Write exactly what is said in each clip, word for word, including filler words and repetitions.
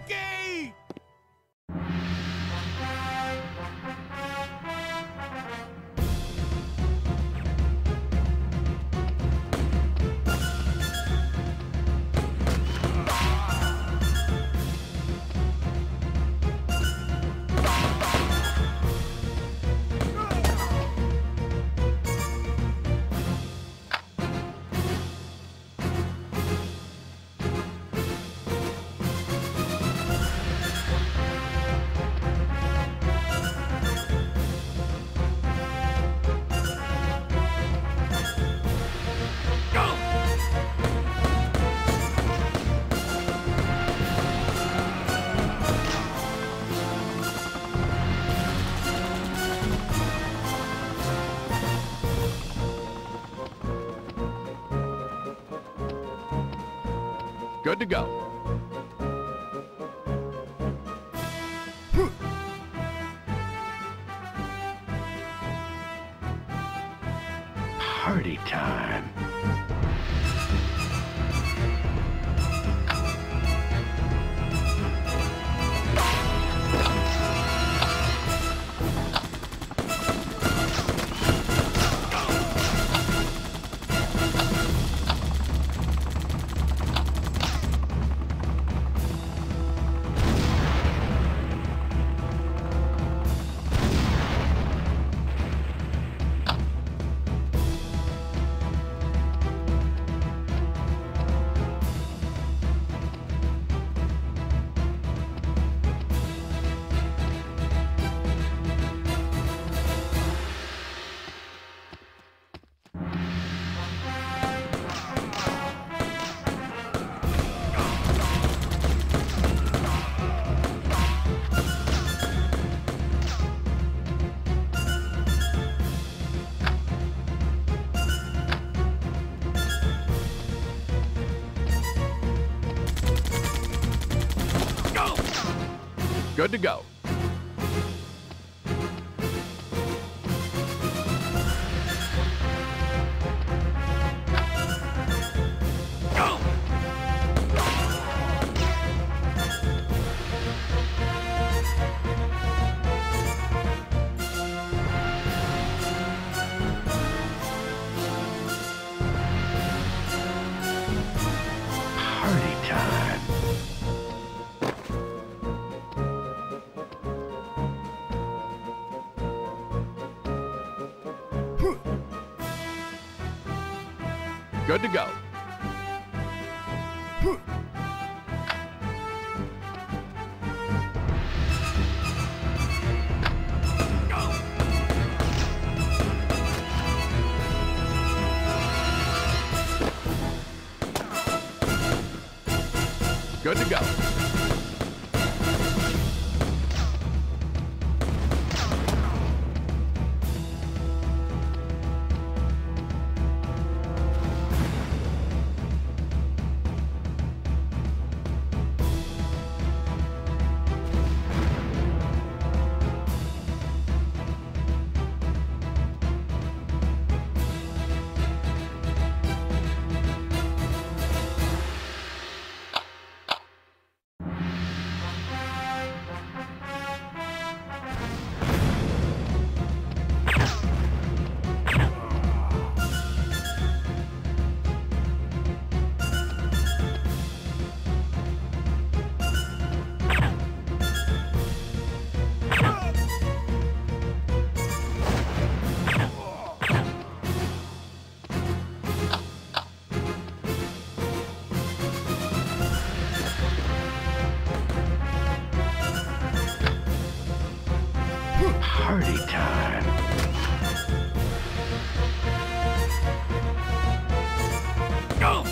Ricky! Good to go. Party time. Good to go. Party time. Good to go. Good to go. Party time. Go!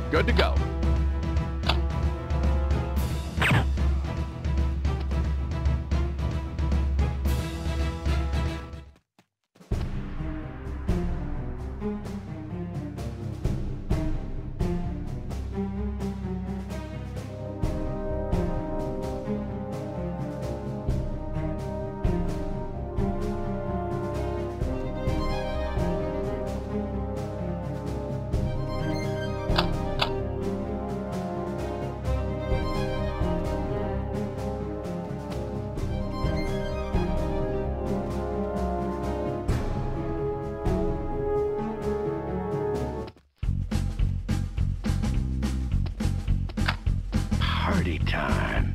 Good to go. Party time.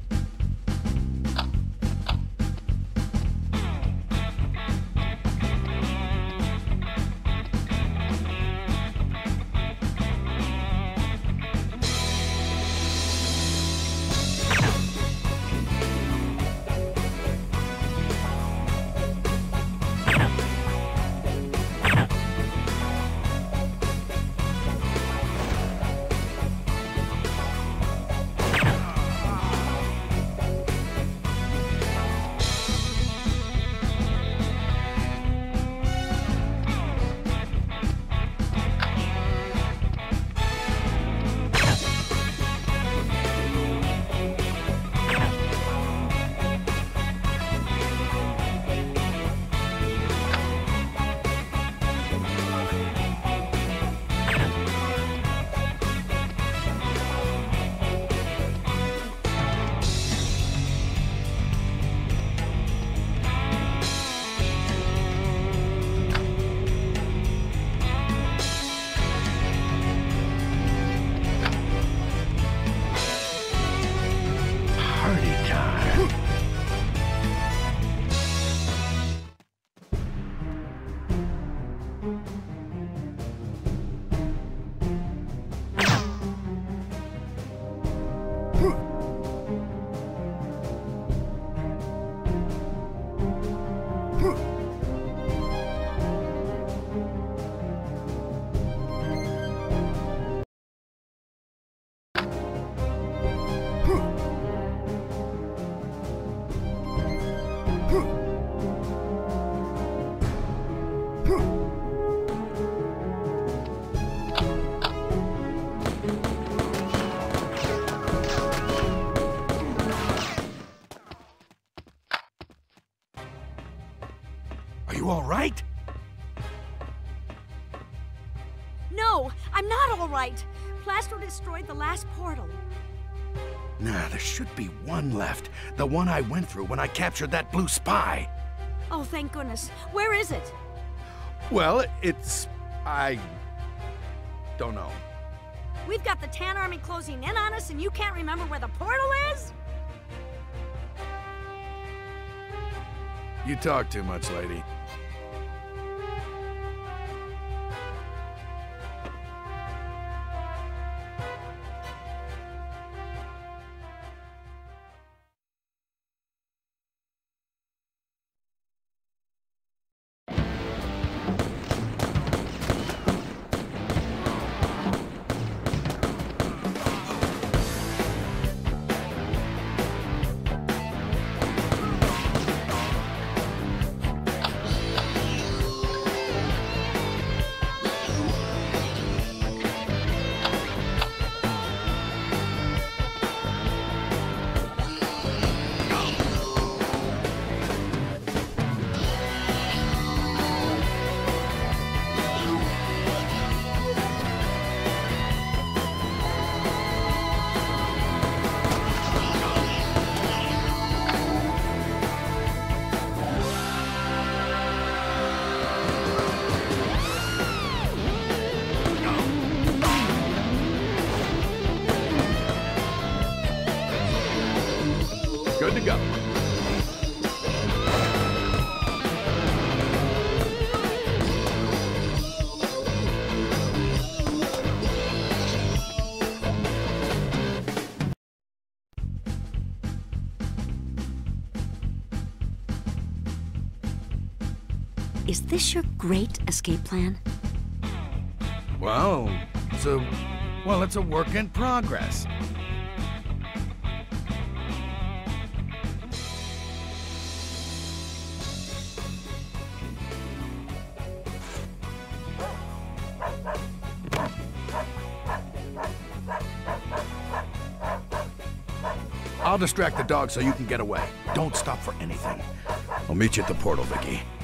Are you all right? No, I'm not all right. Plastro destroyed the last portal. Nah, there should be one left. The one I went through when I captured that blue spy. Oh, thank goodness. Where is it? Well, it's... I... don't know. We've got the Tan Army closing in on us and you can't remember where the portal is? You talk too much, lady. Good to go. Is this your great escape plan? Well, it's a Well, it's a work in progress. I'll distract the dog so you can get away. Don't stop for anything. I'll meet you at the portal, Vicky.